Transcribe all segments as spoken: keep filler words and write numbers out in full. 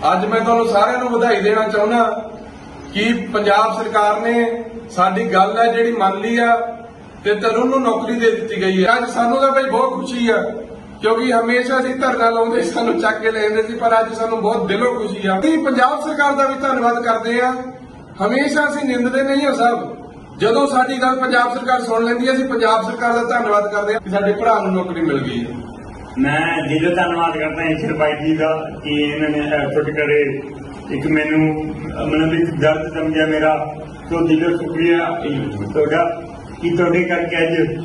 ਅੱਜ ਮੈਂ ਤੁਹਾਨੂੰ ਸਾਰਿਆਂ ਨੂੰ ਵਧਾਈ ਦੇਣਾ ਚਾਹੁੰਦਾ ਕਿ ਪੰਜਾਬ ਸਰਕਾਰ ਨੇ ਸਾਡੀ ਗੱਲ ਹੈ ਜਿਹੜੀ ਮੰਨ ਲਈ ਆ ਤੇ ਤਰੁਣ ਨੂੰ ਨੌਕਰੀ ਦੇ ਦਿੱਤੀ ਗਈ ਹੈ। ਅੱਜ ਸਾਨੂੰ ਤਾਂ ਬਈ ਬਹੁਤ ਖੁਸ਼ੀ ਆ ਕਿਉਂਕਿ ਹਮੇਸ਼ਾ ਅਸੀਂ ਧਰਨਾ ਲਾਉਂਦੇ ਸਾਨੂੰ ਚੱਕ ਕੇ ਲੈ ਜਾਂਦੇ ਸੀ, ਪਰ ਅੱਜ ਸਾਨੂੰ ਬਹੁਤ ਦਿਲੋਂ ਖੁਸ਼ੀ ਆ। ਅਸੀਂ ਪੰਜਾਬ ਸਰਕਾਰ ਦਾ ਵੀ ਧੰਨਵਾਦ ਕਰਦੇ ਆ। ਹਮੇਸ਼ਾ ਅਸੀਂ ਨਿੰਦਦੇ ਨਹੀਂ ਹਾਂ ਸਭ, ਜਦੋਂ ਸਾਡੀ ਗੱਲ ਪੰਜਾਬ ਸਰਕਾਰ ਸੁਣ ਲੈਂਦੀ ਹੈ ਅਸੀਂ ਪੰਜਾਬ ਸਰਕਾਰ ਦਾ ਧੰਨਵਾਦ ਕਰਦੇ ਆ ਕਿ ਸਾਡੇ ਭਰਾ ਨੂੰ ਨੌਕਰੀ ਮਿਲ ਗਈ ਹੈ। ਮੈਂ ਦਿਲੋਂ ਧੰਨਵਾਦ ਕਰਦਾ ਈਸ਼ਰ ਬਾਈ ਜੀ ਦਾ ਕਿ ਇਹਨਾਂ ਨੇ ਐਫਰਟ ਕਰੇ, ਇੱਕ ਮੈਨੂੰ ਮਨ ਵਿੱਚ ਦਰਦ ਸਮਝਿਆ ਮੇਰਾ, ਤੋਂ ਦਿਲੋਂ ਸ਼ੁਕਰੀਆ ਤੁਹਾਡਾ ਕਿ ਤੁਹਾਡੇ ਕਰਕੇ ਅੱਜ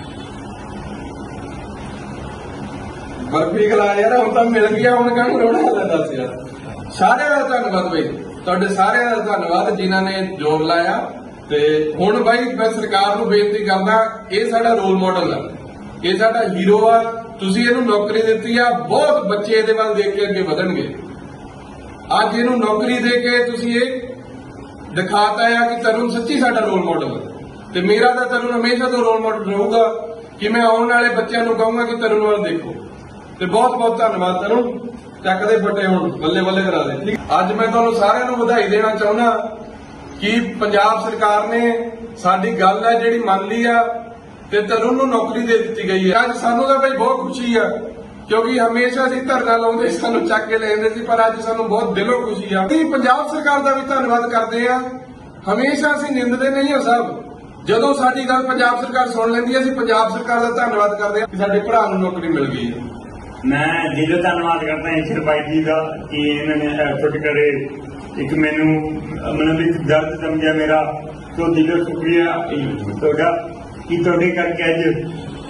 ਬਰਫੀ ਖਲਾ ਯਾਰ ਹੁਣ ਤਾਂ ਮਿਲ ਗਿਆ, ਹੁਣ ਕਾਹਨੂੰ ਰੋਣਾ ਲੈ ਦੱਸ ਯਾਰ। ਸਾਰਿਆਂ ਦਾ ਧੰਨਵਾਦ ਬਈ, ਤੁਹਾਡੇ ਸਾਰਿਆਂ ਦਾ ਧੰਨਵਾਦ ਜਿਨ੍ਹਾਂ ਨੇ ਜੋਰ ਲਾਇਆ। ਤੇ ਹੁਣ ਬਾਈ ਮੈਂ ਸਰਕਾਰ ਨੂੰ ਬੇਨਤੀ ਕਰਦਾ, ਇਹ ਸਾਡਾ ਰੋਲ ਮਾਡਲ ਆ, ਇਹ ਸਾਡਾ ਹੀਰੋ ਆ। ਤੁਸੀਂ ਇਹਨੂੰ ਨੌਕਰੀ ਦਿੱਤੀ ਆ, ਬਹੁਤ ਬੱਚੇ ਇਹਦੇ ਵੱਲ ਦੇਖ ਕੇ ਅੱਗੇ ਵਧਣਗੇ। ਅੱਜ ਇਹਨੂੰ ਨੌਕਰੀ ਦੇ ਕੇ ਤੁਸੀਂ ਇਹ ਦਿਖਾਤਾ ਆ ਕਿ ਤਰੁਣ ਸੱਚੀ ਸਾਡਾ ਰੋਲ ਮਾਡਲ ਹੈ। ਤੇ ਮੇਰਾ ਤਾਂ ਤਰੁਣ ਹਮੇਸ਼ਾ ਤੋਂ ਰੋਲ ਮਾਡਲ ਰਹੂਗਾ ਕਿ ਮੈਂ ਆਉਣ ਵਾਲੇ ਬੱਚਿਆਂ ਨੂੰ ਕਹੂੰਗਾ ਕਿ ਤਰੁਣ ਵੱਲ ਦੇਖੋ। ਤੇ ਬਹੁਤ ਬਹੁਤ ਧੰਨਵਾਦ ਤਰੁਣ, ਚੱਕਦੇ ਫੱਟੇ ਹੁਣ ਬੱਲੇ ਬੱਲੇ ਕਰਾ ਦੇ। ਅੱਜ ਮੈਂ ਤੁਹਾਨੂੰ ਸਾਰਿਆਂ ਨੂੰ ਵਧਾਈ ਦੇਣਾ ਚਾਹੁੰਦਾ ਕਿ ਪੰਜਾਬ ਸਰਕਾਰ ਨੇ ਸਾਡੀ ਗੱਲ ਹੈ ਜਿਹੜੀ ਮੰਨ ਲਈ ਆ ਤੇ ਤਰੁਣ ਨੂੰ ਨੌਕਰੀ ਦੇ ਦਿੱਤੀ ਗਈ ਹੈ। ਅੱਜ ਸਾਨੂੰ ਤਾਂ ਬਈ ਬਹੁਤ ਖੁਸ਼ੀ ਆ ਕਿਉਂਕਿ ਹਮੇਸ਼ਾ ਅਸੀਂ ਧਰਨਾ ਲਾਉਂਦੇ ਸਾਨੂੰ ਚੱਕ ਕੇ ਲੈ ਜਾਂਦੇ ਸੀ, ਪਰ ਅੱਜ ਸਾਨੂੰ ਬਹੁਤ ਦਿਲੋਂ ਖੁਸ਼ੀ ਆ। ਅਸੀਂ ਪੰਜਾਬ ਸਰਕਾਰ ਦਾ ਵੀ ਧੰਨਵਾਦ ਕਰਦੇ ਆ। ਹਮੇਸ਼ਾ ਅਸੀਂ ਨਿੰਦਦੇ ਨਹੀਂ ਹਾਂ ਸਭ, ਜਦੋਂ ਸਾਡੀ ਗੱਲ ਪੰਜਾਬ ਸਰਕਾਰ ਸੁਣ ਲੈਂਦੀ ਹੈ ਅਸੀਂ ਪੰਜਾਬ ਸਰਕਾਰ ਦਾ ਧੰਨਵਾਦ ਕਰਦੇ ਆ ਕਿ ਸਾਡੇ ਭਰਾ ਨੂੰ ਨੌਕਰੀ ਮਿਲ ਗਈ ਹੈ। ਮੈਂ ਦਿਲੋਂ ਧੰਨਵਾਦ ਕਰਦਾ ਈਸ਼ਰ ਬਾਈ ਜੀ ਦਾ ਕਿ ਇਹਨਾਂ ਨੇ ਐਫਰਟ ਕਰੇ, ਇੱਕ ਮੈਨੂੰ ਮਨ ਵਿੱਚ ਦਰਦ ਸਮਝਿਆ ਮੇਰਾ, ਤੋਂ ਦਿਲੋਂ ਸ਼ੁਕਰੀਆ ਤੁਹਾਡਾ ਕਿ ਤੁਹਾਡੇ ਕਰਕੇ ਅੱਜ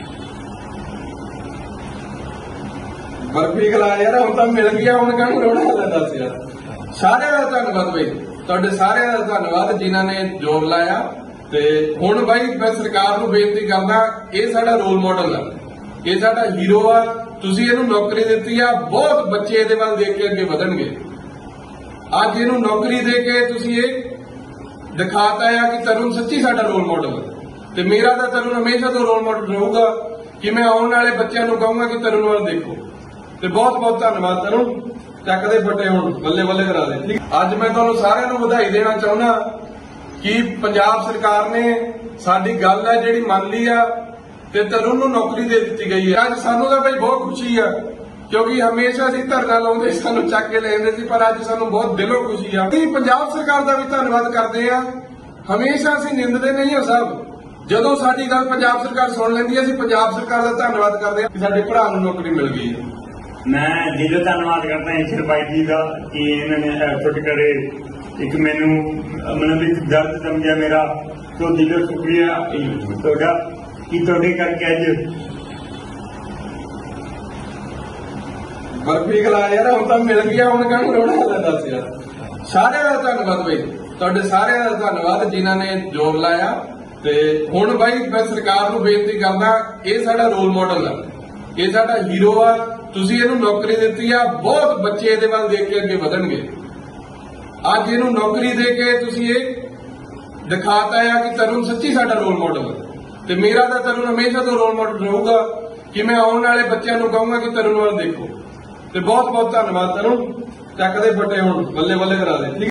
ਬਰਫੀ ਖਲਾ ਯਾਰ ਹੁਣ ਤਾਂ ਮਿਲ ਗਿਆ, ਹੁਣ ਕਾਹਨੂੰ ਰੋਣਾ ਲੈ ਦੱਸ ਯਾਰ। ਸਾਰਿਆਂ ਦਾ ਧੰਨਵਾਦ ਬਈ, ਤੁਹਾਡੇ ਸਾਰਿਆਂ ਦਾ ਧੰਨਵਾਦ ਜਿਨ੍ਹਾਂ ਨੇ ਜੋਰ ਲਾਇਆ। ਤੇ ਹੁਣ ਬਾਈ ਮੈਂ ਸਰਕਾਰ ਨੂੰ ਬੇਨਤੀ ਕਰਦਾ, ਇਹ ਸਾਡਾ ਰੋਲ ਮਾਡਲ ਆ, ਇਹ ਸਾਡਾ ਹੀਰੋ ਆ। ਤੁਸੀਂ ਇਹਨੂੰ ਨੌਕਰੀ ਦਿੱਤੀ ਆ, ਬਹੁਤ ਬੱਚੇ ਇਹਦੇ ਵੱਲ ਦੇਖ ਕੇ ਅੱਗੇ ਵਧਣਗੇ। ਅੱਜ ਇਹਨੂੰ ਨੌਕਰੀ ਦੇ ਕੇ ਤੁਸੀਂ ਇਹ ਦਿਖਾਤਾ ਆ ਕਿ ਤਰੁਣ ਸੱਚੀ ਸਾਡਾ ਰੋਲ ਮਾਡਲ ਹੈ। ਤੇ ਮੇਰਾ ਤਾਂ ਤਰੁਣ ਹਮੇਸ਼ਾ ਤੋਂ ਰੋਲ ਮਾਡਲ ਰਹੂਗਾ ਕਿ ਮੈਂ ਆਉਣ ਵਾਲੇ ਬੱਚਿਆਂ ਨੂੰ ਕਹੂੰਗਾ ਕਿ ਤਰੁਣ ਵੱਲ ਦੇਖੋ। ਤੇ ਬਹੁਤ ਬਹੁਤ ਧੰਨਵਾਦ ਤਰੁਣ, ਚੱਕਦੇ ਫੱਟੇ ਹੁਣ ਬੱਲੇ ਬੱਲੇ ਕਰਾ ਦੇ। ਅੱਜ ਮੈਂ ਤੁਹਾਨੂੰ ਸਾਰਿਆਂ ਨੂੰ ਵਧਾਈ ਦੇਣਾ ਚਾਹੁੰਦਾ ਕਿ ਪੰਜਾਬ ਸਰਕਾਰ ਨੇ ਸਾਡੀ ਗੱਲ ਹੈ ਜਿਹੜੀ ਮੰਨ ਲਈ ਆ ਤੇ ਤਰੁਣ ਨੂੰ ਨੌਕਰੀ ਦੇ ਦਿੱਤੀ ਗਈ ਹੈ। ਅੱਜ ਸਾਨੂੰ ਤਾਂ ਬਈ ਬਹੁਤ ਖੁਸ਼ੀ ਆ ਕਿਉਂਕਿ ਹਮੇਸ਼ਾ ਅਸੀਂ ਧਰਨਾ ਲਾਉਂਦੇ ਸਾਨੂੰ ਚੱਕ ਕੇ ਲੈ ਜਾਂਦੇ ਸੀ, ਪਰ ਅੱਜ ਸਾਨੂੰ ਬਹੁਤ ਦਿਲੋਂ ਖੁਸ਼ੀ ਆ। ਅਸੀਂ ਪੰਜਾਬ ਸਰਕਾਰ ਦਾ ਵੀ ਧੰਨਵਾਦ ਕਰਦੇ ਆ। ਹਮੇਸ਼ਾ ਅਸੀਂ ਨਿੰਦਦੇ ਨਹੀਂ ਹਾਂ ਸਭ, ਜਦੋਂ ਸਾਡੀ ਗੱਲ ਪੰਜਾਬ ਸਰਕਾਰ ਸੁਣ ਲੈਂਦੀ ਹੈ ਅਸੀਂ ਪੰਜਾਬ ਸਰਕਾਰ ਦਾ ਧੰਨਵਾਦ ਕਰਦੇ ਆ ਕਿ ਸਾਡੇ ਭਰਾ ਨੂੰ ਨੌਕਰੀ ਮਿਲ ਗਈ ਹੈ। ਮੈਂ ਦਿਲੋਂ ਧੰਨਵਾਦ ਕਰਦਾ ਈਸ਼ਰ ਬਾਈ ਜੀ ਦਾ ਕਿ ਇਹਨਾਂ ਨੇ ਐਫਰਟ ਕਰੇ, ਇੱਕ ਮੈਨੂੰ ਮਨ ਵਿੱਚ ਦਰਦ ਸਮਝਿਆ ਮੇਰਾ, ਤੋਂ ਦਿਲੋਂ ਸ਼ੁਕਰੀਆ ਤੁਹਾਡਾ ਕਿ ਤੁਹਾਡੇ ਕਰਕੇ ਅੱਜ ਬਰਫੀ ਖਲਾ ਯਾਰ ਹੁਣ ਤਾਂ ਮਿਲ ਗਿਆ, ਹੁਣ ਕਾਹਨੂੰ ਰੋਣਾ ਲੈ ਦੱਸ ਯਾਰ। ਸਾਰਿਆਂ ਦਾ ਧੰਨਵਾਦ ਬਈ, ਤੁਹਾਡੇ ਸਾਰਿਆਂ ਦਾ ਧੰਨਵਾਦ ਜਿਨ੍ਹਾਂ ਨੇ ਜੋਰ ਲਾਇਆ। ਤੇ ਹੁਣ ਬਾਈ ਮੈਂ ਸਰਕਾਰ ਨੂੰ ਬੇਨਤੀ ਕਰਦਾ, ਇਹ ਸਾਡਾ ਰੋਲ ਮਾਡਲ ਆ, ਇਹ ਸਾਡਾ ਹੀਰੋ ਆ। ਤੁਸੀਂ ਇਹਨੂੰ ਨੌਕਰੀ ਦਿੱਤੀ ਆ, ਬਹੁਤ ਬੱਚੇ ਇਹਦੇ ਵੱਲ ਦੇਖ ਕੇ ਅੱਗੇ ਵਧਣਗੇ। ਅੱਜ ਇਹਨੂੰ ਨੌਕਰੀ ਦੇ ਕੇ ਤੁਸੀਂ ਇਹ ਦਿਖਾਤਾ ਆ ਕਿ ਤਰੁਣ ਸੱਚੀ ਸਾਡਾ ਰੋਲ ਮਾਡਲ ਹੈ। ਤੇ ਮੇਰਾ ਤਾਂ ਤਰੁਣ ਹਮੇਸ਼ਾ ਤੋਂ ਰੋਲ ਮਾਡਲ ਰਹੂਗਾ ਕਿ ਮੈਂ ਆਉਣ ਵਾਲੇ ਬੱਚਿਆਂ ਨੂੰ ਕਹੂੰਗਾ ਕਿ ਤਰੁਣ ਵੱਲ ਦੇਖੋ। ਤੇ ਬਹੁਤ ਬਹੁਤ ਧੰਨਵਾਦ ਤਰੁਣ, ਚੱਕਦੇ ਫੱਟੇ ਹੁਣ ਬੱਲੇ ਬੱਲੇ ਕਰਾ ਦੇ।